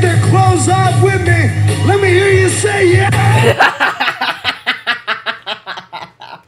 their clothes off with me. Let me hear you say yeah.